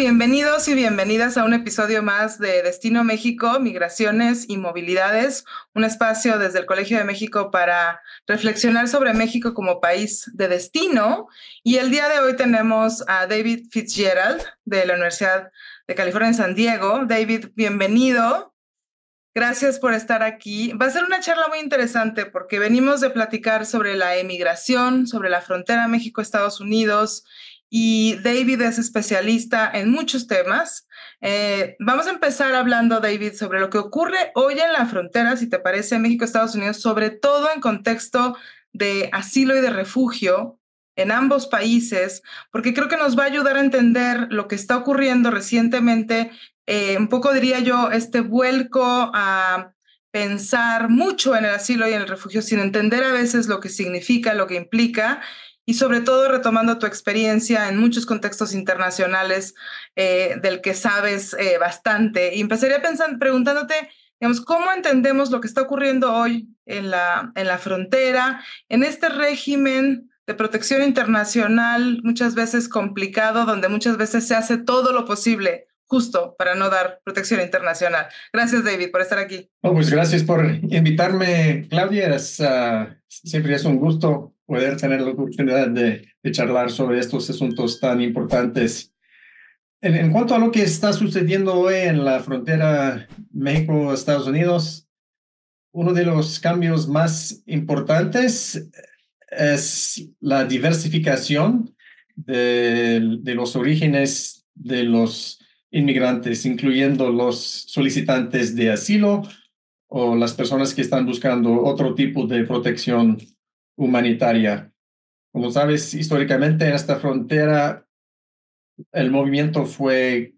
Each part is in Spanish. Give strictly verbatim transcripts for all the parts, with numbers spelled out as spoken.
Bienvenidos y bienvenidas a un episodio más de Destino México, Migraciones y Movilidades, un espacio desde el Colegio de México para reflexionar sobre México como país de destino. Y el día de hoy tenemos a David Fitzgerald de la Universidad de California en San Diego. David, bienvenido. Gracias por estar aquí. Va a ser una charla muy interesante porque venimos de platicar sobre la emigración, sobre la frontera México-Estados Unidos, y David es especialista en muchos temas. Eh, vamos a empezar hablando, David, sobre lo que ocurre hoy en la frontera, si te parece, México-Estados Unidos, sobre todo en contexto de asilo y de refugio en ambos países, porque creo que nos va a ayudar a entender lo que está ocurriendo recientemente. Eh, un poco diría yo, este vuelco a pensar mucho en el asilo y en el refugio sin entender a veces lo que significa, lo que implica, y sobre todo retomando tu experiencia en muchos contextos internacionales eh, del que sabes eh, bastante. Y empezaría pensando, preguntándote, digamos, ¿cómo entendemos lo que está ocurriendo hoy en la, en la frontera, en este régimen de protección internacional muchas veces complicado, donde muchas veces se hace todo lo posible justo para no dar protección internacional? Gracias, David, por estar aquí. Oh, pues gracias por invitarme, Claudia. Es, uh, siempre es un gusto poder tener la oportunidad de, de charlar sobre estos asuntos tan importantes. En, en cuanto a lo que está sucediendo hoy en la frontera México-Estados Unidos, uno de los cambios más importantes es la diversificación de, de los orígenes de los inmigrantes, incluyendo los solicitantes de asilo o las personas que están buscando otro tipo de protección humanitaria. Como sabes, históricamente en esta frontera el movimiento fue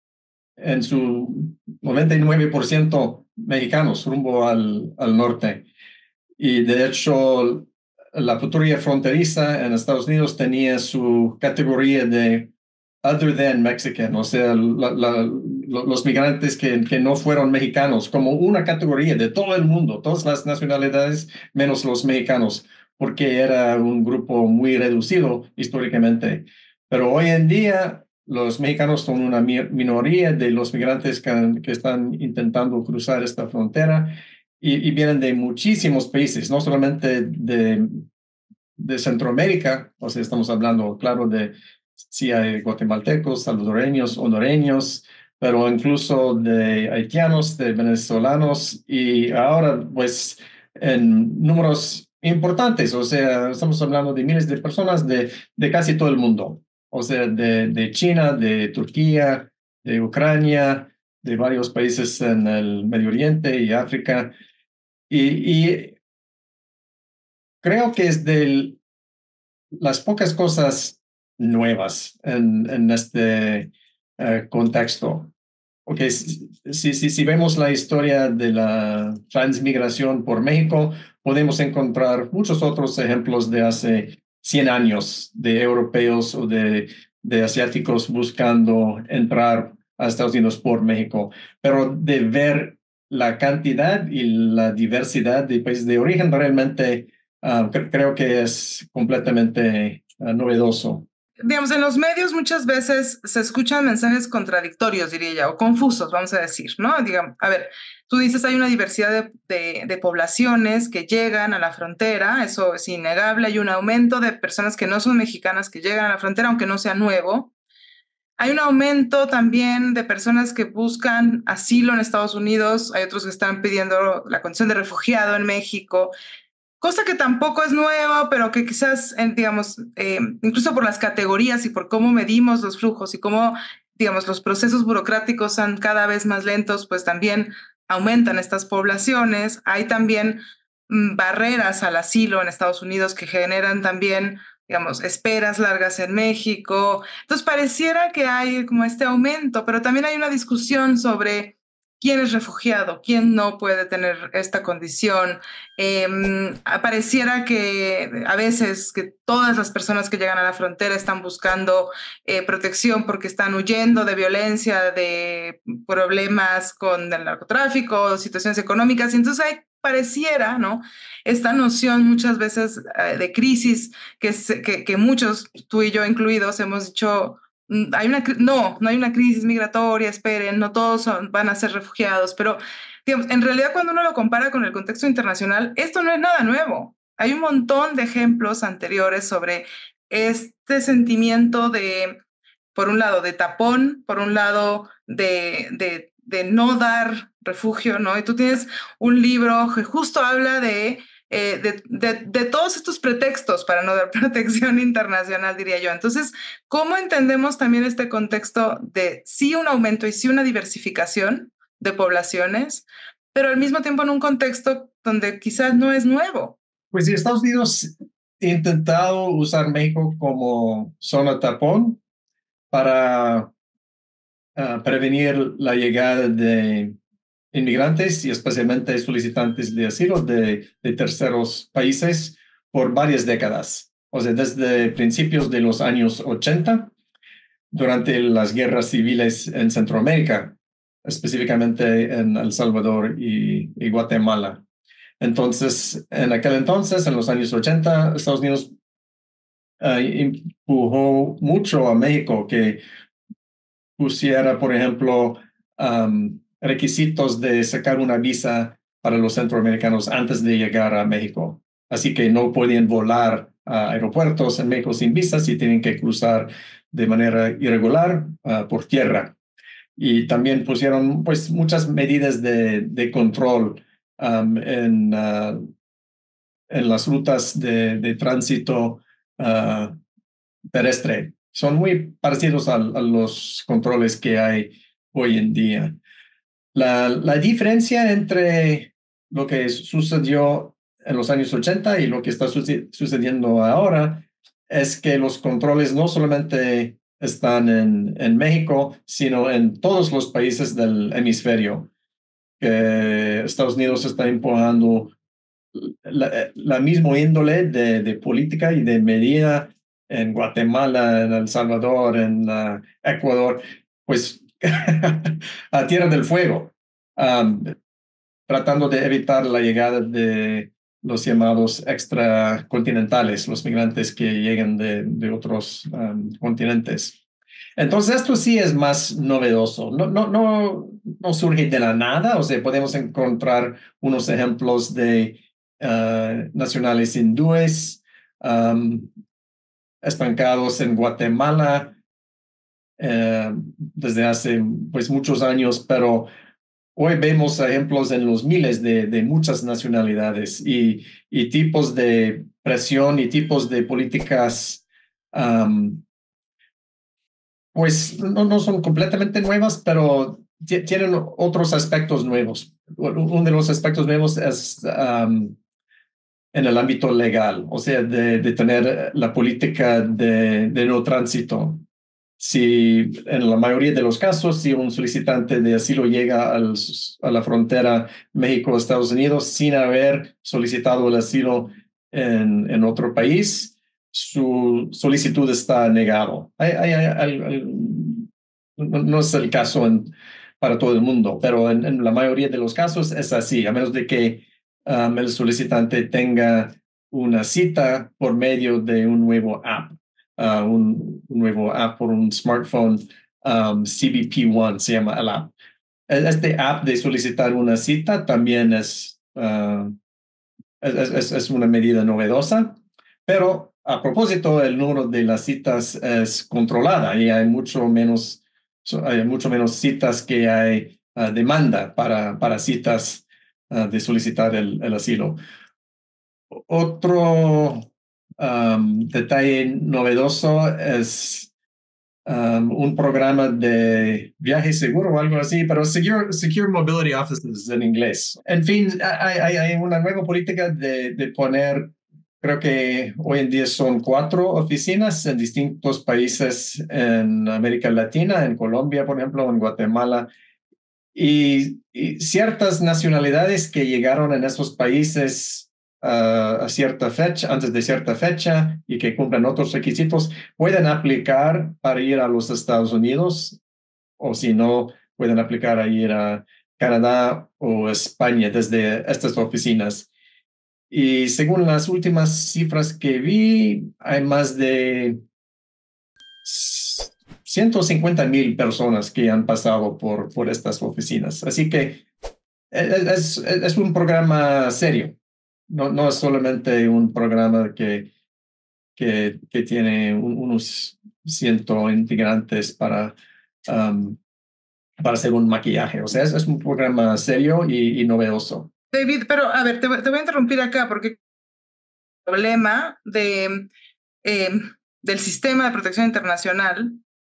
en su noventa y nueve por ciento mexicanos rumbo al, al norte. Y de hecho, la patrulla fronteriza en Estados Unidos tenía su categoría de other than Mexican, o sea, la, la, los migrantes que, que no fueron mexicanos, como una categoría de todo el mundo, todas las nacionalidades, menos los mexicanos, porque era un grupo muy reducido históricamente. Pero hoy en día, los mexicanos son una minoría de los migrantes que, que están intentando cruzar esta frontera y, y vienen de muchísimos países, no solamente de, de Centroamérica, o sea, estamos hablando, claro, de sí hay guatemaltecos, salvadoreños, hondureños, pero incluso de haitianos, de venezolanos y ahora pues en números importantes, o sea, estamos hablando de miles de personas de, de casi todo el mundo, o sea, de, de China, de Turquía, de Ucrania, de varios países en el Medio Oriente y África. Y, y creo que es de las pocas cosas nuevas en, en este uh, contexto. Porque si, si, si vemos la historia de la transmigración por México, podemos encontrar muchos otros ejemplos de hace cien años de europeos o de, de asiáticos buscando entrar a Estados Unidos por México. Pero de ver la cantidad y la diversidad de países de origen realmente uh, cre creo que es completamente uh, novedoso. Digamos, en los medios muchas veces se escuchan mensajes contradictorios, diría yo, o confusos, vamos a decir, ¿no? Digamos, a ver, tú dices hay una diversidad de, de, de poblaciones que llegan a la frontera, eso es innegable, hay un aumento de personas que no son mexicanas que llegan a la frontera, aunque no sea nuevo. Hay un aumento también de personas que buscan asilo en Estados Unidos, hay otros que están pidiendo la condición de refugiado en México, cosa que tampoco es nueva, pero que quizás, digamos, eh, incluso por las categorías y por cómo medimos los flujos y cómo, digamos, los procesos burocráticos son cada vez más lentos, pues también aumentan estas poblaciones. Hay también mm, barreras al asilo en Estados Unidos que generan también, digamos, esperas largas en México. Entonces pareciera que hay como este aumento, pero también hay una discusión sobre quién es refugiado, quién no puede tener esta condición. Eh, pareciera que a veces que todas las personas que llegan a la frontera están buscando eh, protección porque están huyendo de violencia, de problemas con el narcotráfico, situaciones económicas, y entonces hay, pareciera, ¿no? Esta noción muchas veces eh, de crisis que, se, que, que muchos, tú y yo incluidos, hemos dicho, hay una, no, no hay una crisis migratoria, esperen, no todos son, van a ser refugiados, pero digamos, en realidad cuando uno lo compara con el contexto internacional, esto no es nada nuevo. Hay un montón de ejemplos anteriores sobre este sentimiento de, por un lado, de tapón, por un lado, de, de, de no dar refugio, ¿no? Y tú tienes un libro que justo habla de eh, de, de, de todos estos pretextos para no dar protección internacional, diría yo. Entonces, ¿cómo entendemos también este contexto de sí un aumento y sí una diversificación de poblaciones, pero al mismo tiempo en un contexto donde quizás no es nuevo? Pues sí, Estados Unidos ha intentado usar México como zona tapón para uh, prevenir la llegada de inmigrantes y especialmente solicitantes de asilo de, de terceros países por varias décadas. O sea, desde principios de los años ochenta, durante las guerras civiles en Centroamérica, específicamente en El Salvador y, y Guatemala. Entonces, en aquel entonces, en los años ochenta, Estados Unidos uh, empujó mucho a México que pusiera, por ejemplo, um, requisitos de sacar una visa para los centroamericanos antes de llegar a México. Así que no podían volar a aeropuertos en México sin visas y tienen que cruzar de manera irregular uh, por tierra. Y también pusieron pues, muchas medidas de, de control um, en, uh, en las rutas de, de tránsito uh, terrestre. Son muy parecidos a, a los controles que hay hoy en día. La, la diferencia entre lo que sucedió en los años ochenta y lo que está sucediendo ahora es que los controles no solamente están en, en México, sino en todos los países del hemisferio. Que Estados Unidos está empujando la, la misma índole de, de política y de medida en Guatemala, en El Salvador, en uh, Ecuador, pues a Tierra del Fuego, um, tratando de evitar la llegada de los llamados extracontinentales, los migrantes que llegan de, de otros um, continentes. Entonces, esto sí es más novedoso. No, no, no, no surge de la nada, o sea, podemos encontrar unos ejemplos de uh, nacionales hindúes um, estancados en Guatemala uh, desde hace pues, muchos años, pero hoy vemos ejemplos en los miles de, de muchas nacionalidades y, y tipos de presión y tipos de políticas um, pues no, no son completamente nuevas, pero tienen otros aspectos nuevos. Uno de los aspectos nuevos es um, en el ámbito legal, o sea, de, de tener la política de, de no tránsito. Si en la mayoría de los casos, si un solicitante de asilo llega al, a la frontera México-Estados Unidos sin haber solicitado el asilo en, en otro país, su solicitud está negado. Hay, hay, hay, hay, no, no es el caso en, para todo el mundo, pero en, en la mayoría de los casos es así, a menos de que um, el solicitante tenga una cita por medio de un nuevo app. Uh, un, un nuevo app por un smartphone, um, C B P One se llama el app. Este app de solicitar una cita también es, uh, es, es, es una medida novedosa, pero a propósito, el número de las citas es controlada y hay mucho menos, hay mucho menos citas que hay uh, demanda para, para citas uh, de solicitar el, el asilo. Otro Um, detalle novedoso es um, un programa de viaje seguro o algo así, pero Secure, Secure Mobility Offices en inglés. En fin, hay, hay, hay una nueva política de, de poner, creo que hoy en día son cuatro oficinas en distintos países en América Latina, en Colombia, por ejemplo, en Guatemala, y, y ciertas nacionalidades que llegaron en esos países Uh, a cierta fecha, antes de cierta fecha y que cumplen otros requisitos, pueden aplicar para ir a los Estados Unidos o si no, pueden aplicar a ir a Canadá o España desde estas oficinas. Y según las últimas cifras que vi, hay más de ciento cincuenta mil personas que han pasado por, por estas oficinas. Así que es, es, es un programa serio. No, no es solamente un programa que, que, que tiene un, unos ciento integrantes para, um, para hacer un maquillaje. O sea, es, es un programa serio y, y novedoso. David, pero a ver, te, te voy a interrumpir acá porque el problema de, eh, del sistema de protección internacional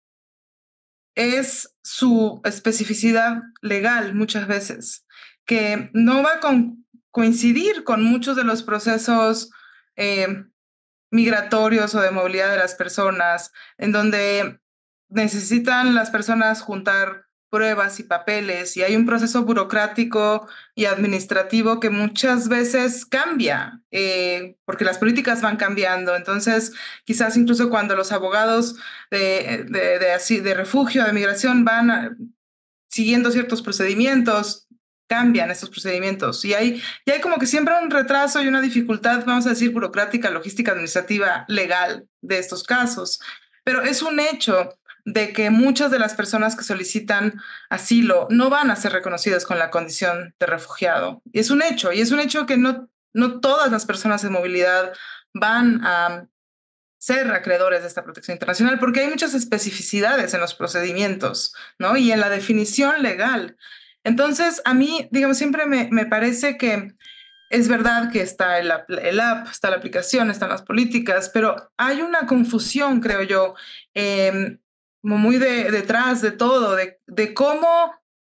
es su especificidad legal muchas veces, que no va a con, coincidir con muchos de los procesos eh, migratorios o de movilidad de las personas, en donde necesitan las personas juntar pruebas y papeles y hay un proceso burocrático y administrativo que muchas veces cambia, eh, porque las políticas van cambiando. Entonces, quizás incluso cuando los abogados de, de, de, así, de refugio, de migración, van a, siguiendo ciertos procedimientos, cambian estos procedimientos y hay, y hay como que siempre un retraso y una dificultad, vamos a decir, burocrática, logística, administrativa, legal de estos casos. Pero es un hecho de que muchas de las personas que solicitan asilo no van a ser reconocidas con la condición de refugiado. Y es un hecho, y es un hecho que no, no todas las personas de movilidad van a ser acreedores de esta protección internacional, porque hay muchas especificidades en los procedimientos, ¿no? Y en la definición legal. Entonces, a mí, digamos, siempre me, me parece que es verdad que está el app, el app, está la aplicación, están las políticas, pero hay una confusión, creo yo, eh, como muy de, detrás de todo, de, de cómo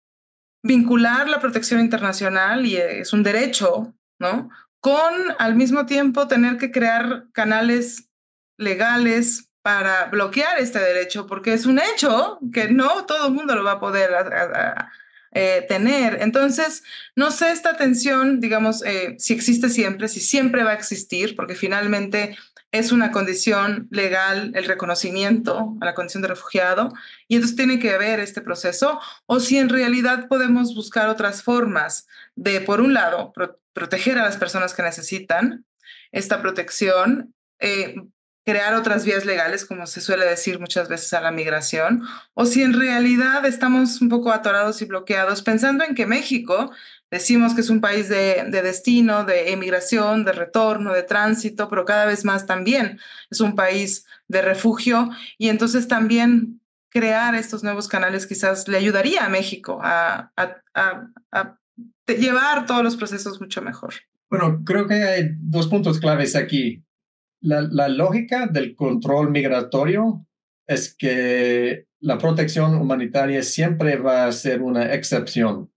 vincular la protección internacional, y es un derecho, ¿no? Con al mismo tiempo tener que crear canales legales para bloquear este derecho, porque es un hecho que no todo el mundo lo va a poder a, a, a, eh, tener. Entonces, no sé esta tensión, digamos, eh, si existe siempre, si siempre va a existir, porque finalmente es una condición legal el reconocimiento a la condición de refugiado, y entonces tiene que haber este proceso, o si en realidad podemos buscar otras formas de, por un lado, pro proteger a las personas que necesitan esta protección, eh, crear otras vías legales, como se suele decir muchas veces a la migración, o si en realidad estamos un poco atorados y bloqueados, pensando en que México, decimos que es un país de, de destino, de emigración, de retorno, de tránsito, pero cada vez más también es un país de refugio, y entonces también crear estos nuevos canales quizás le ayudaría a México a, a, a, a llevar todos los procesos mucho mejor. Bueno, creo que hay dos puntos claves aquí. La, la lógica del control migratorio es que la protección humanitaria siempre va a ser una excepción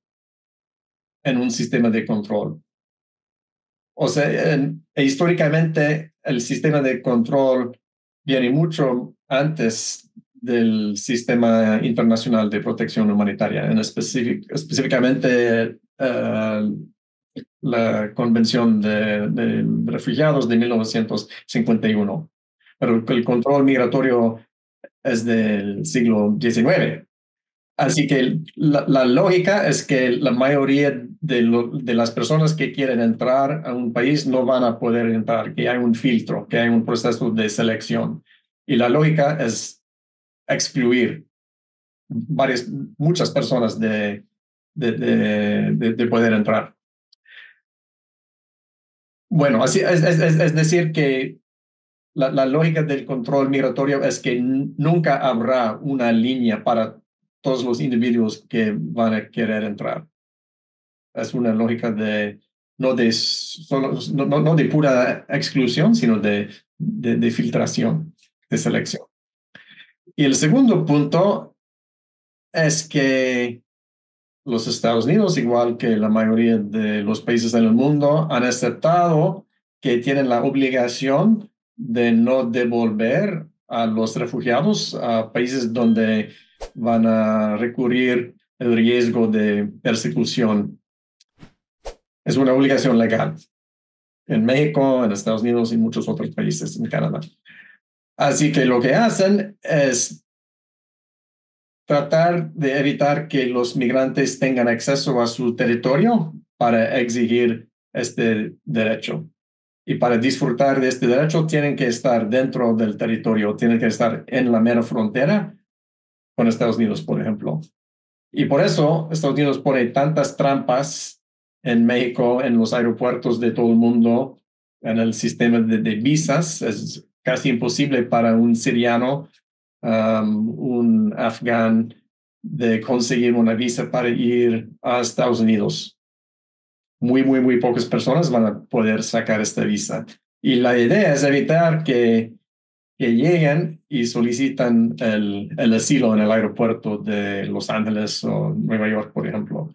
en un sistema de control. O sea, en, históricamente el sistema de control viene mucho antes del sistema internacional de protección humanitaria, en específic, específicamente uh, la Convención de, de Refugiados de mil novecientos cincuenta y uno. Pero el control migratorio es del siglo diecinueve. Así que la, la lógica es que la mayoría de, lo, de las personas que quieren entrar a un país no van a poder entrar, que hay un filtro, que hay un proceso de selección. Y la lógica es excluir varias, muchas personas de, de, de, de, de poder entrar. Bueno, así es, es, es decir que la, la lógica del control migratorio es que nunca habrá una línea para todos los individuos que van a querer entrar. Es una lógica de no de, solo, no, no de pura exclusión, sino de, de, de filtración, de selección. Y el segundo punto es que los Estados Unidos, igual que la mayoría de los países en el mundo, han aceptado que tienen la obligación de no devolver a los refugiados a países donde van a recurrir el riesgo de persecución. Es una obligación legal en México, en Estados Unidos y muchos otros países, en Canadá. Así que lo que hacen es tratar de evitar que los migrantes tengan acceso a su territorio para exigir este derecho. Y para disfrutar de este derecho tienen que estar dentro del territorio, tienen que estar en la mera frontera con Estados Unidos, por ejemplo. Y por eso Estados Unidos pone tantas trampas en México, en los aeropuertos de todo el mundo, en el sistema de, de visas. Es casi imposible para un siriano, um, un afgán, de conseguir una visa para ir a Estados Unidos. Muy, muy, muy pocas personas van a poder sacar esta visa. Y la idea es evitar que, que lleguen y solicitan el, el asilo en el aeropuerto de Los Ángeles o Nueva York, por ejemplo.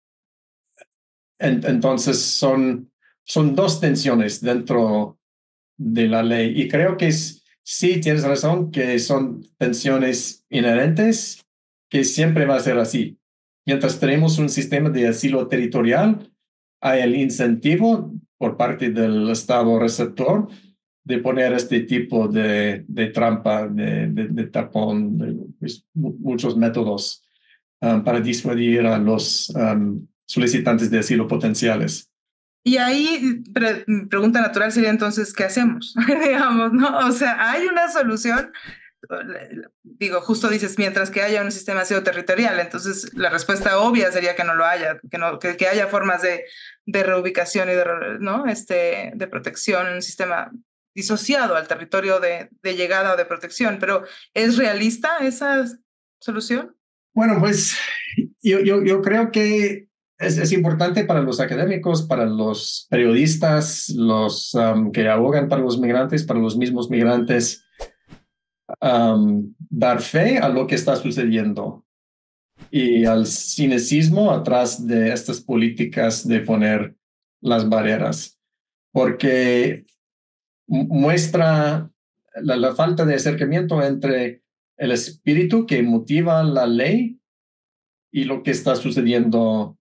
En, entonces, son, son dos tensiones dentro de la ley. Y creo que es, sí, tienes razón, que son tensiones inherentes, que siempre va a ser así. Mientras tenemos un sistema de asilo territorial, hay el incentivo por parte del Estado receptor de poner este tipo de, de trampa, de, de, de tapón, de, pues, muchos métodos um, para disuadir a los um, solicitantes de asilo potenciales. Y ahí, pre pregunta natural sería entonces, ¿qué hacemos? Digamos, ¿no? O sea, ¿hay una solución? Digo, justo dices, mientras que haya un sistema de asilo territorial, entonces la respuesta obvia sería que no lo haya, que, no, que, que haya formas de, de reubicación y de, ¿no? este, de protección en un sistema disociado al territorio de, de llegada o de protección, pero ¿es realista esa solución? Bueno, pues yo, yo, yo creo que es, es importante para los académicos, para los periodistas, los um, que abogan para los migrantes, para los mismos migrantes, Um, dar fe a lo que está sucediendo y al cinismo atrás de estas políticas de poner las barreras, porque muestra la, la falta de acercamiento entre el espíritu que motiva la ley y lo que está sucediendo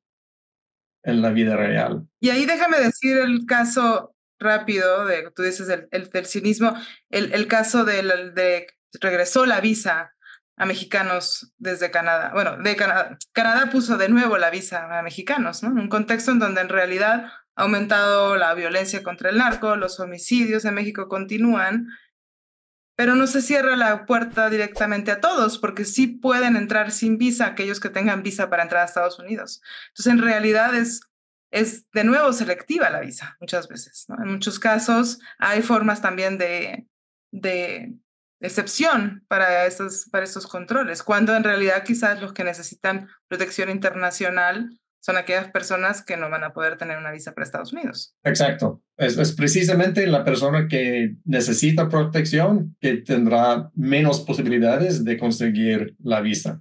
en la vida real. Y ahí déjame decir el caso rápido, de, tú dices el, el, del cinismo, el, el caso de, la, de regresó la visa a mexicanos desde Canadá. Bueno, de Canadá, Canadá puso de nuevo la visa a mexicanos, ¿no? En un contexto en donde en realidad ha aumentado la violencia contra el narco, los homicidios en México continúan, pero no se cierra la puerta directamente a todos, porque sí pueden entrar sin visa aquellos que tengan visa para entrar a Estados Unidos. Entonces, en realidad es es de nuevo selectiva la visa muchas veces, ¿no? En muchos casos hay formas también de, de excepción para estos, para estos controles, cuando en realidad quizás los que necesitan protección internacional son aquellas personas que no van a poder tener una visa para Estados Unidos. Exacto. Es, es precisamente la persona que necesita protección que tendrá menos posibilidades de conseguir la visa.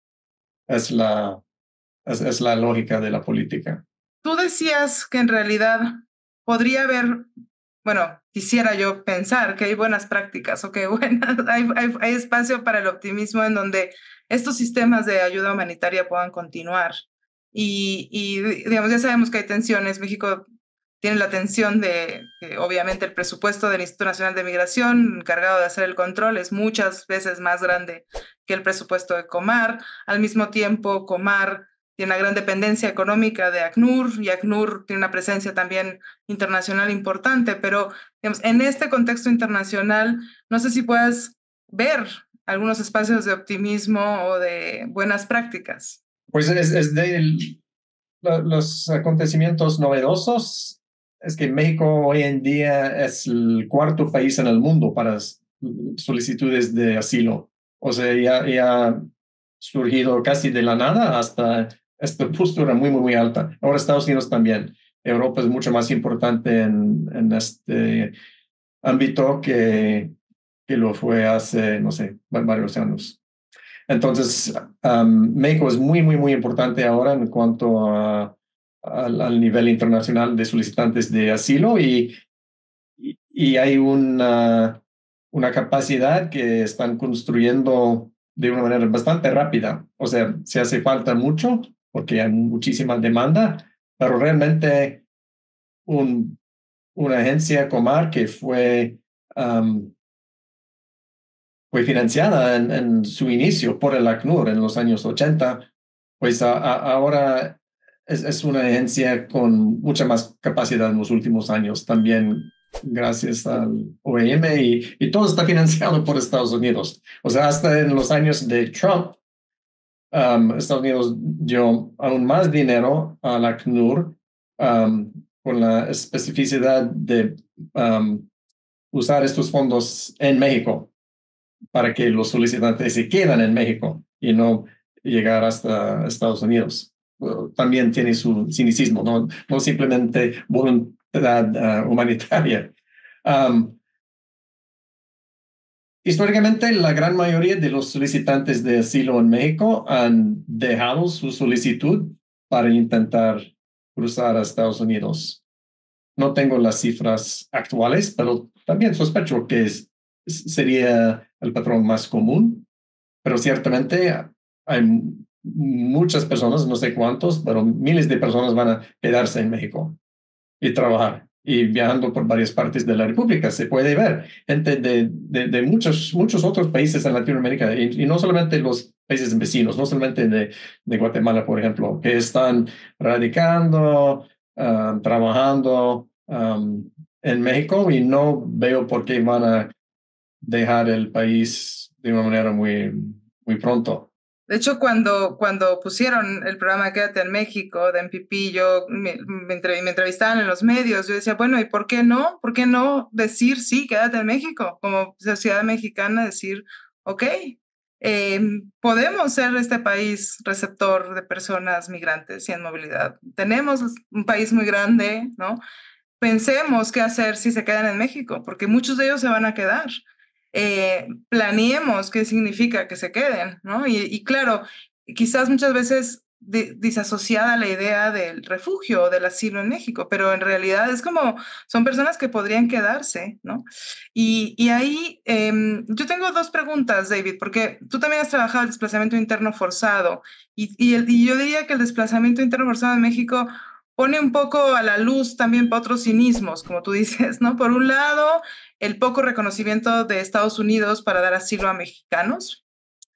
Es la, es, es la lógica de la política. Tú decías que en realidad podría haber, bueno, quisiera yo pensar que hay buenas prácticas o que buenas, hay, hay, hay espacio para el optimismo en donde estos sistemas de ayuda humanitaria puedan continuar. Y, y digamos, ya sabemos que hay tensiones. México tiene la tensión de que obviamente el presupuesto del Instituto Nacional de Migración, encargado de hacer el control, es muchas veces más grande que el presupuesto de Comar. Al mismo tiempo, Comar tiene una gran dependencia económica de ACNUR, y ACNUR tiene una presencia también internacional importante, pero digamos, en este contexto internacional, no sé si puedas ver algunos espacios de optimismo o de buenas prácticas. Pues es, es de el, los acontecimientos novedosos, es que México hoy en día es el cuarto país en el mundo para solicitudes de asilo. O sea, ya, ya ha surgido casi de la nada hasta esta postura muy, muy, muy alta. Ahora Estados Unidos también. Europa es mucho más importante en, en este ámbito que, que lo fue hace, no sé, varios años. Entonces, um, México es muy, muy, muy importante ahora en cuanto a, a, al nivel internacional de solicitantes de asilo y, y, y hay una, una capacidad que están construyendo de una manera bastante rápida. O sea, se hace falta mucho porque hay muchísima demanda, pero realmente un, una agencia Comar que fue, um, fue financiada en, en su inicio por el ACNUR en los años ochenta, pues a, a, ahora es, es una agencia con mucha más capacidad en los últimos años, también gracias al O E M y, y todo está financiado por Estados Unidos. O sea, hasta en los años de Trump, um, Estados Unidos dio aún más dinero a la C N U R um, con la especificidad de um, usar estos fondos en México para que los solicitantes se quedan en México y no llegar hasta Estados Unidos. También tiene su cinicismo, no, no simplemente voluntad uh, humanitaria. Um, históricamente, la gran mayoría de los solicitantes de asilo en México han dejado su solicitud para intentar cruzar a Estados Unidos. No tengo las cifras actuales, pero también sospecho que es, sería el patrón más común, pero ciertamente hay muchas personas, no sé cuántos, pero miles de personas van a quedarse en México y trabajar. Y viajando por varias partes de la República se puede ver gente de, de, de muchos, muchos otros países en Latinoamérica, y, y no solamente los países vecinos, no solamente de, de Guatemala, por ejemplo, que están radicando, uh, trabajando um, en México, y no veo por qué van a dejar el país de una manera muy, muy pronto. De hecho, cuando, cuando pusieron el programa Quédate en México de M P P, yo me, me, me entrevistaban en los medios, yo decía, bueno, ¿y por qué no? ¿Por qué no decir sí, quédate en México? Como sociedad mexicana, decir, ok, eh, podemos ser este país receptor de personas migrantes y en movilidad. Tenemos un país muy grande, ¿no? Pensemos qué hacer si se quedan en México, porque muchos de ellos se van a quedar. Eh, planeemos qué significa que se queden, ¿no? Y, y claro, quizás muchas veces de, disasociada la idea del refugio o del asilo en México, pero en realidad es como, son personas que podrían quedarse, ¿no? Y, y ahí eh, yo tengo dos preguntas, David, porque tú también has trabajado el desplazamiento interno forzado, y, y, el, y yo diría que el desplazamiento interno forzado en México pone un poco a la luz también para otros cinismos, como tú dices, ¿no? Por un lado, el poco reconocimiento de Estados Unidos para dar asilo a mexicanos.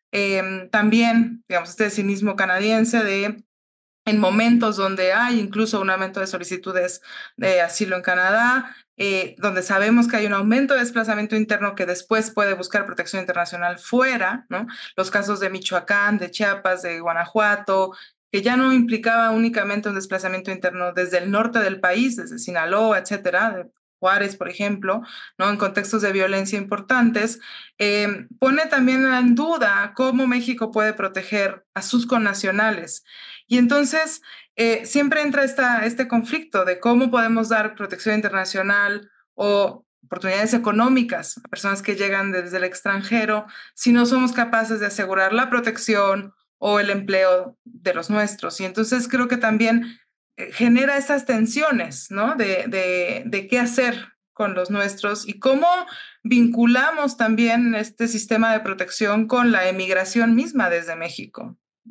Eh, también, digamos, este cinismo canadiense de en momentos donde hay incluso un aumento de solicitudes de asilo en Canadá, eh, donde sabemos que hay un aumento de desplazamiento interno que después puede buscar protección internacional fuera, ¿no? Los casos de Michoacán, de Chiapas, de Guanajuato, que ya no implicaba únicamente un desplazamiento interno desde el norte del país, desde Sinaloa, etcétera, de Juárez, por ejemplo, ¿no? En contextos de violencia importantes, eh, pone también en duda cómo México puede proteger a sus connacionales. Y entonces eh, siempre entra esta, este conflicto de cómo podemos dar protección internacional o oportunidades económicas a personas que llegan desde el extranjero si no somos capaces de asegurar la protección o el empleo de los nuestros. Y entonces creo que también eh, genera esas tensiones, ¿no? De, de, de qué hacer con los nuestros y cómo vinculamos también este sistema de protección con la emigración misma desde México.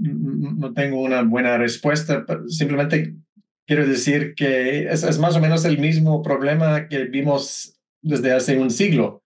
No tengo una buena respuesta, pero simplemente quiero decir que es, es más o menos el mismo problema que vimos desde hace un siglo,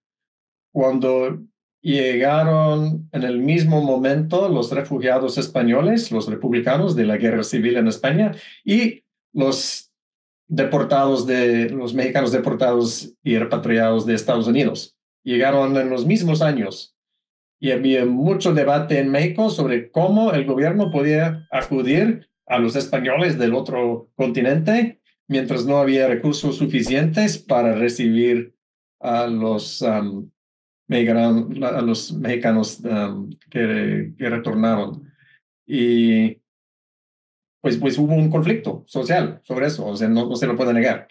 cuando llegaron en el mismo momento los refugiados españoles, los republicanos de la guerra civil en España, y los deportados de los mexicanos deportados y repatriados de Estados Unidos. Llegaron en los mismos años. Y había mucho debate en México sobre cómo el gobierno podía acudir a los españoles del otro continente mientras no había recursos suficientes para recibir a los, um, mexicanos, a los mexicanos um, que, que retornaron. Y pues, pues hubo un conflicto social sobre eso, o sea, no, no se lo puede negar.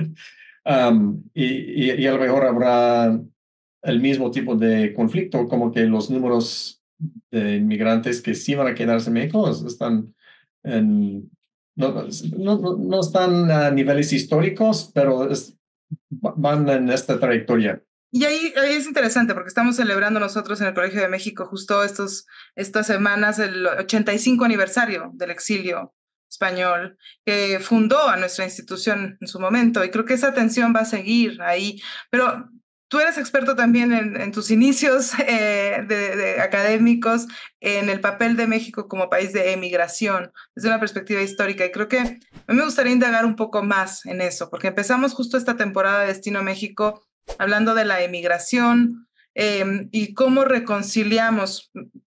um, y, y, y a lo mejor habrá el mismo tipo de conflicto, como que los números de inmigrantes que sí van a quedarse en México están en, no, no, no están a niveles históricos, pero es, van en esta trayectoria. Y ahí, ahí es interesante porque estamos celebrando nosotros en el Colegio de México justo estos, estas semanas el ochenta y cinco aniversario del exilio español que fundó a nuestra institución en su momento, y creo que esa tensión va a seguir ahí. Pero tú eres experto también en, en tus inicios eh, de, de académicos en el papel de México como país de emigración desde una perspectiva histórica, y creo que a mí me gustaría indagar un poco más en eso, porque empezamos justo esta temporada de Destino México hablando de la emigración eh, y cómo reconciliamos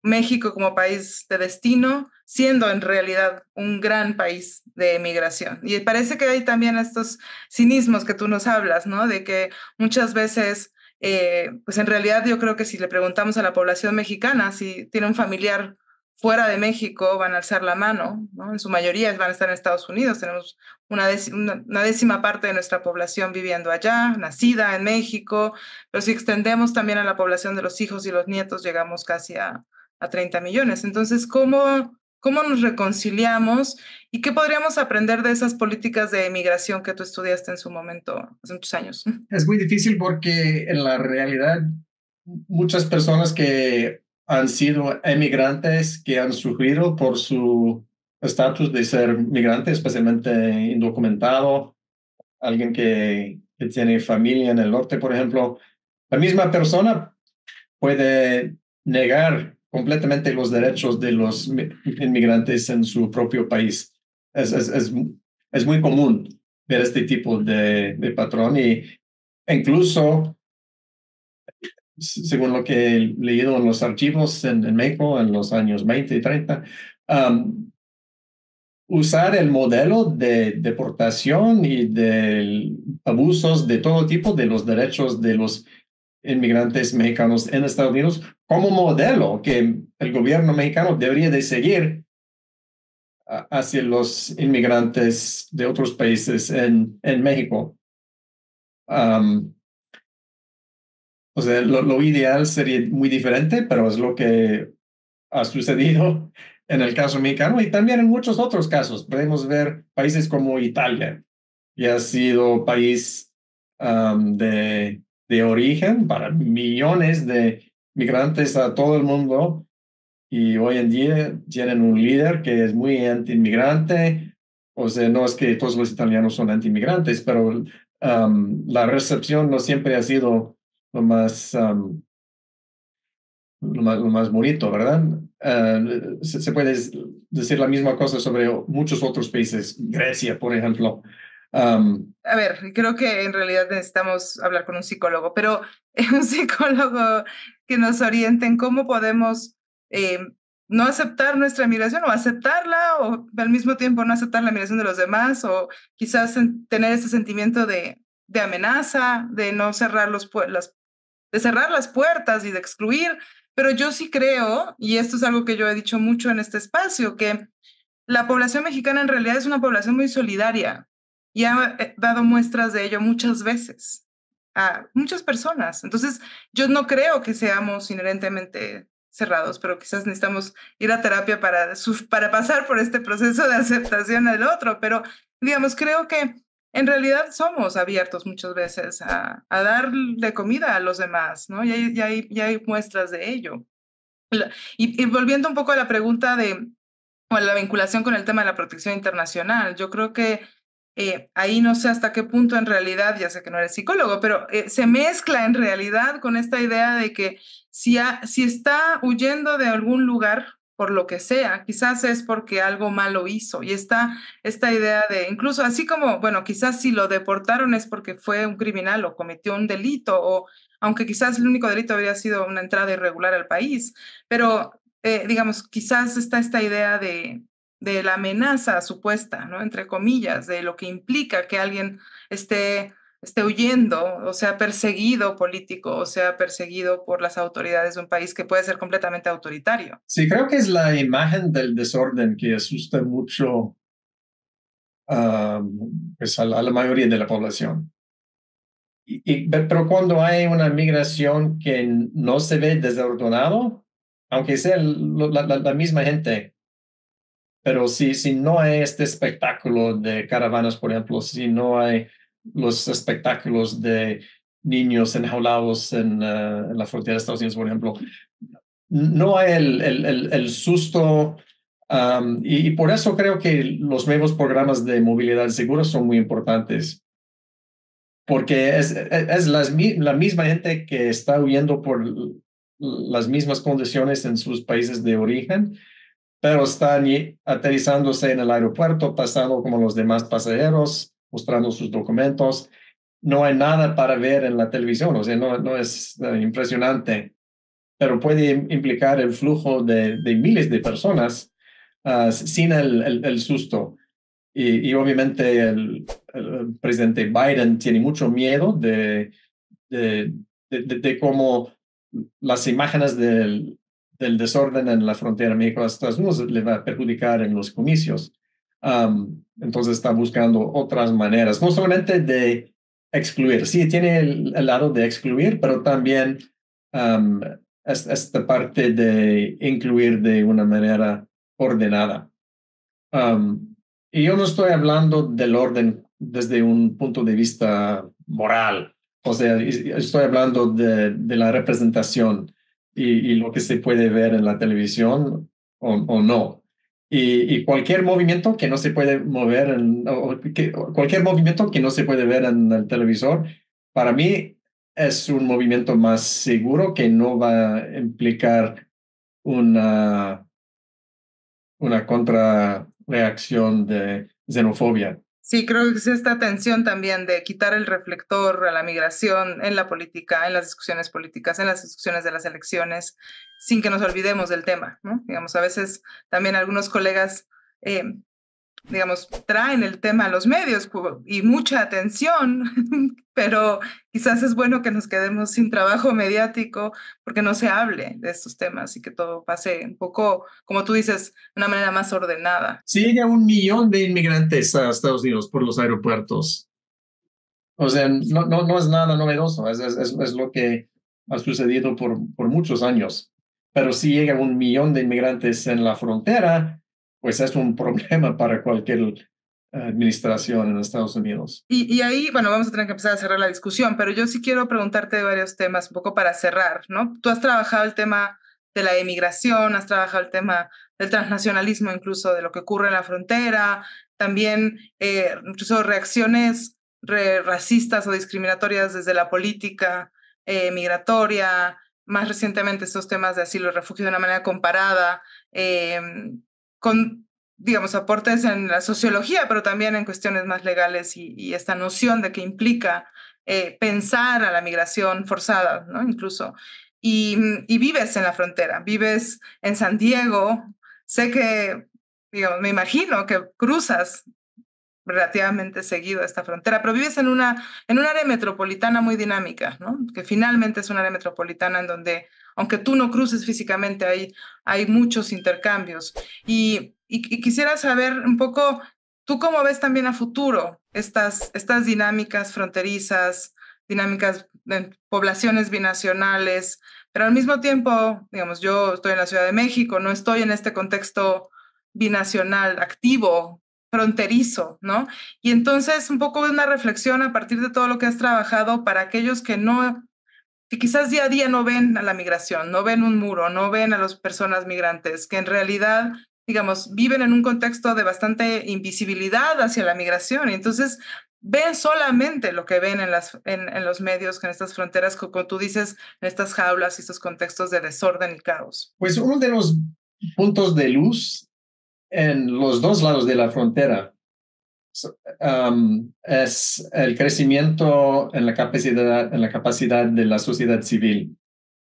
México como país de destino, siendo en realidad un gran país de migración. Y parece que hay también estos cinismos que tú nos hablas, ¿no? De que muchas veces, eh, pues en realidad yo creo que si le preguntamos a la población mexicana si tiene un familiar fuera de México, van a alzar la mano, ¿no? En su mayoría van a estar en Estados Unidos. Tenemos una, una, una décima parte de nuestra población viviendo allá, nacida en México, pero si extendemos también a la población de los hijos y los nietos, llegamos casi a, a treinta millones. Entonces, ¿cómo, ¿cómo nos reconciliamos y qué podríamos aprender de esas políticas de migración que tú estudiaste en su momento, hace muchos años? Es muy difícil porque en la realidad muchas personas que han sido emigrantes, que han sufrido por su estatus de ser migrante, especialmente indocumentado, alguien que, que tiene familia en el norte, por ejemplo, la misma persona puede negar completamente los derechos de los inmigrantes en su propio país. Es, es, es, es muy común ver este tipo de, de patrón y incluso, según lo que he leído en los archivos en, en México en los años veinte y treinta, um, usar el modelo de deportación y de abusos de todo tipo de los derechos de los inmigrantes mexicanos en Estados Unidos como modelo que el gobierno mexicano debería de seguir hacia los inmigrantes de otros países en, en México. Um, o sea, lo, lo ideal sería muy diferente, pero es lo que ha sucedido en el caso mexicano y también en muchos otros casos. Podemos ver países como Italia, que ha sido país um, de, de origen para millones de migrantes a todo el mundo y hoy en día tienen un líder que es muy anti-inmigrante. O sea, no es que todos los italianos son anti-inmigrantes, pero um, la recepción no siempre ha sido lo más... Um, lo más, lo más bonito, ¿verdad? Uh, se, se, puede decir la misma cosa sobre muchos otros países, Grecia, por ejemplo. Um, A ver, creo que en realidad necesitamos hablar con un psicólogo, pero un psicólogo que nos oriente en cómo podemos eh, no aceptar nuestra migración o aceptarla o al mismo tiempo no aceptar la migración de los demás o quizás tener ese sentimiento de, de amenaza, de no cerrar los las, de cerrar las puertas y de excluir. Pero yo sí creo, y esto es algo que yo he dicho mucho en este espacio, que la población mexicana en realidad es una población muy solidaria y ha dado muestras de ello muchas veces a muchas personas. Entonces, yo no creo que seamos inherentemente cerrados, pero quizás necesitamos ir a terapia para, para pasar por este proceso de aceptación del otro. Pero, digamos, creo que en realidad somos abiertos muchas veces a, a darle comida a los demás, ¿no? Y hay, y hay, y hay muestras de ello. Y, y volviendo un poco a la pregunta de o la vinculación con el tema de la protección internacional. Yo creo que eh, ahí no sé hasta qué punto en realidad, ya sé que no eres psicólogo, pero eh, se mezcla en realidad con esta idea de que si, ha, si está huyendo de algún lugar, por lo que sea, quizás es porque algo malo hizo. Y está esta idea de, incluso así como, bueno, quizás si lo deportaron es porque fue un criminal o cometió un delito, o aunque quizás el único delito habría sido una entrada irregular al país, pero eh, digamos, quizás está esta idea de, de la amenaza supuesta, ¿no? Entre comillas, de lo que implica que alguien esté, esté huyendo, o sea, perseguido político, o sea, perseguido por las autoridades de un país que puede ser completamente autoritario. Sí, creo que es la imagen del desorden que asusta mucho um, pues a, la, a la mayoría de la población. Y, y, pero cuando hay una migración que no se ve desordenado, aunque sea la, la, la misma gente, pero si, si no hay este espectáculo de caravanas, por ejemplo, si no hay los espectáculos de niños enjaulados en, uh, en la frontera de Estados Unidos, por ejemplo, no hay el, el, el, el susto. Um, y, y por eso creo que los nuevos programas de movilidad segura son muy importantes. Porque es, es, es las, la misma gente que está huyendo por las mismas condiciones en sus países de origen, pero están aterrizándose en el aeropuerto, pasando como los demás pasajeros, mostrando sus documentos. No hay nada para ver en la televisión, o sea, no, no es uh, impresionante pero puede implicar el flujo de, de miles de personas uh, sin el, el, el susto. Y, y obviamente el, el, presidente Biden tiene mucho miedo de, de, de, de, de cómo las imágenes del, del desorden en la frontera México-Estados Unidos le va a perjudicar en los comicios. Um, entonces está buscando otras maneras, no solamente de excluir, sí tiene el, el lado de excluir, pero también um, es, esta parte de incluir de una manera ordenada. Um, y yo no estoy hablando del orden desde un punto de vista moral, o sea, estoy hablando de, de la representación y, y lo que se puede ver en la televisión o, o no. Y, y cualquier movimiento que no se puede mover, en, o que, cualquier movimiento que no se puede ver en el televisor, para mí es un movimiento más seguro que no va a implicar una una contrarreacción de xenofobia. Sí, creo que es esta tensión también de quitar el reflector a la migración en la política, en las discusiones políticas, en las discusiones de las elecciones, sin que nos olvidemos del tema, ¿no? Digamos, a veces también algunos colegas, eh, digamos, traen el tema a los medios y mucha atención, pero quizás es bueno que nos quedemos sin trabajo mediático porque no se hable de estos temas y que todo pase un poco, como tú dices, de una manera más ordenada. Si llega un millón de inmigrantes a Estados Unidos por los aeropuertos, o sea, no, no, no es nada novedoso, es, es, es lo que ha sucedido por, por muchos años. Pero si llega un millón de inmigrantes en la frontera, pues es un problema para cualquier administración en Estados Unidos. Y, y ahí, bueno, vamos a tener que empezar a cerrar la discusión, pero yo sí quiero preguntarte de varios temas, un poco para cerrar, ¿no? Tú has trabajado el tema de la emigración, has trabajado el tema del transnacionalismo, incluso de lo que ocurre en la frontera, también eh, incluso reacciones re racistas o discriminatorias desde la política eh, migratoria, más recientemente estos temas de asilo y refugio de una manera comparada, eh, con digamos, aportes en la sociología, pero también en cuestiones más legales y, y esta noción de que implica eh, pensar a la migración forzada, ¿no? Incluso. Y, y vives en la frontera, vives en San Diego, sé que, digamos, me imagino que cruzas relativamente seguido esta frontera, pero vives en una en un área metropolitana muy dinámica, ¿no? Que finalmente es un área metropolitana en donde, aunque tú no cruces físicamente, hay, hay muchos intercambios. Y, y, y quisiera saber un poco, ¿tú cómo ves también a futuro estas, estas dinámicas fronterizas, dinámicas de poblaciones binacionales? Pero al mismo tiempo, digamos, yo estoy en la Ciudad de México, no estoy en este contexto binacional activo, fronterizo, ¿no? Y entonces un poco de una reflexión a partir de todo lo que has trabajado para aquellos que no, que quizás día a día no ven a la migración, no ven un muro, no ven a las personas migrantes, que en realidad, digamos, viven en un contexto de bastante invisibilidad hacia la migración. Y entonces ven solamente lo que ven en, las, en, en los medios, en estas fronteras, como tú dices, en estas jaulas y estos contextos de desorden y caos. Pues uno de los puntos de luz en los dos lados de la frontera um, es el crecimiento en la capacidad, en la capacidad de la sociedad civil.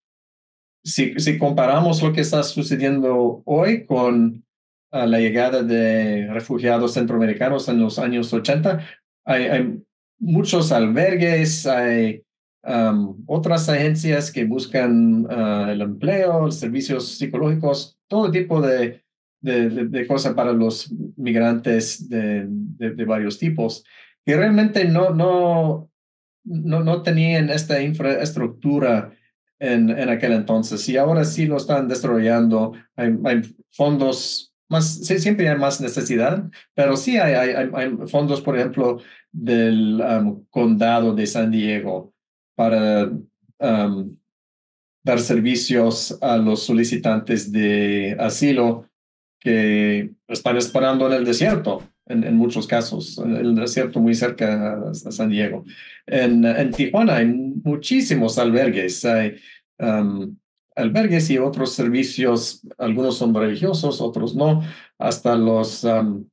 Si, si comparamos lo que está sucediendo hoy con uh, la llegada de refugiados centroamericanos en los años ochenta, hay, hay muchos albergues, hay um, otras agencias que buscan uh, el empleo, servicios psicológicos, todo tipo de de, de, de cosas para los migrantes de, de, de varios tipos, que realmente no, no, no, no tenían esta infraestructura en, en aquel entonces, y ahora sí lo están desarrollando. Hay, hay fondos, más, sí, siempre hay más necesidad, pero sí hay, hay, hay fondos, por ejemplo, del um, condado de San Diego para um, dar servicios a los solicitantes de asilo que están esperando en el desierto, en, en muchos casos, en el desierto muy cerca a, a San Diego. En, en Tijuana hay muchísimos albergues, hay um, albergues y otros servicios, algunos son religiosos, otros no, hasta los, um,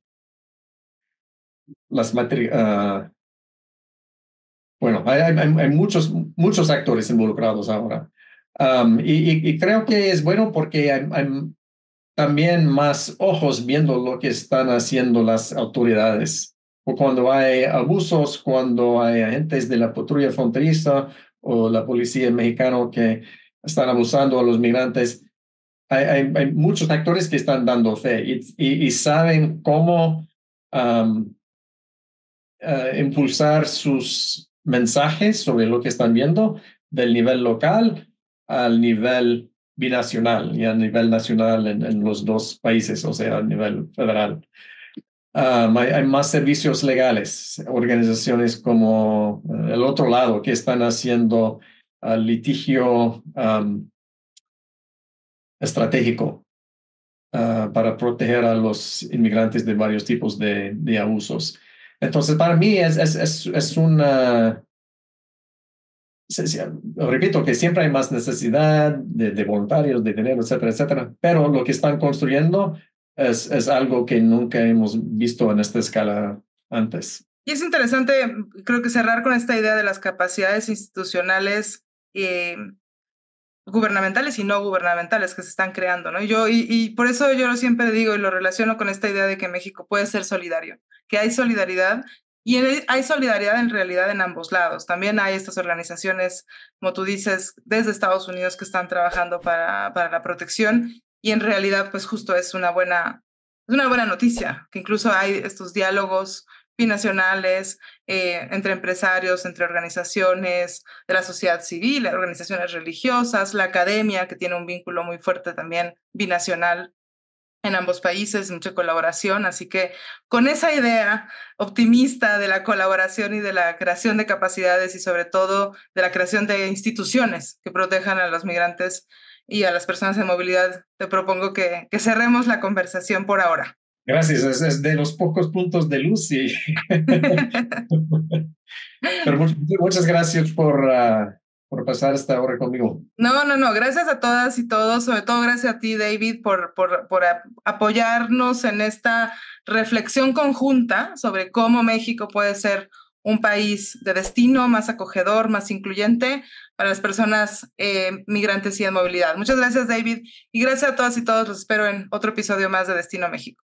las materi uh, bueno, hay, hay, hay muchos, muchos actores involucrados ahora. Um, y, y, y creo que es bueno porque hay, hay también más ojos viendo lo que están haciendo las autoridades. O cuando hay abusos, cuando hay agentes de la patrulla fronteriza o la policía mexicana que están abusando a los migrantes, hay, hay, hay muchos actores que están dando fe y, y, y saben cómo um, uh, impulsar sus mensajes sobre lo que están viendo del nivel local al nivel binacional y a nivel nacional en, en los dos países, o sea, a nivel federal. Um, hay, hay más servicios legales, organizaciones como uh, el otro lado que están haciendo uh, litigio um, estratégico uh, para proteger a los inmigrantes de varios tipos de, de abusos. Entonces, para mí es, es, es, es una... Sí, sí, repito que siempre hay más necesidad de, de voluntarios, de dinero, etcétera, etcétera, pero lo que están construyendo es, es algo que nunca hemos visto en esta escala antes. Y es interesante, creo que cerrar con esta idea de las capacidades institucionales eh, gubernamentales y no gubernamentales que se están creando, ¿no? Yo, y, y por eso yo lo siempre digo y lo relaciono con esta idea de que México puede ser solidario, que hay solidaridad y hay solidaridad en realidad en ambos lados. También hay estas organizaciones, como tú dices, desde Estados Unidos que están trabajando para, para la protección y en realidad pues justo es una buena, es una buena noticia, que incluso hay estos diálogos binacionales, eh, entre empresarios, entre organizaciones de la sociedad civil, organizaciones religiosas, la academia, que tiene un vínculo muy fuerte también binacional en ambos países, mucha colaboración. Así que con esa idea optimista de la colaboración y de la creación de capacidades y sobre todo de la creación de instituciones que protejan a los migrantes y a las personas en movilidad, te propongo que, que cerremos la conversación por ahora. Gracias, es, es de los pocos puntos de luz. Y... Pero muchas, muchas gracias por, uh, por pasar esta hora conmigo. No, no, no, gracias a todas y todos, sobre todo gracias a ti, David, por, por, por apoyarnos en esta reflexión conjunta sobre cómo México puede ser un país de destino más acogedor, más incluyente para las personas eh, migrantes y en movilidad. Muchas gracias, David, y gracias a todas y todos. Los espero en otro episodio más de Destino México.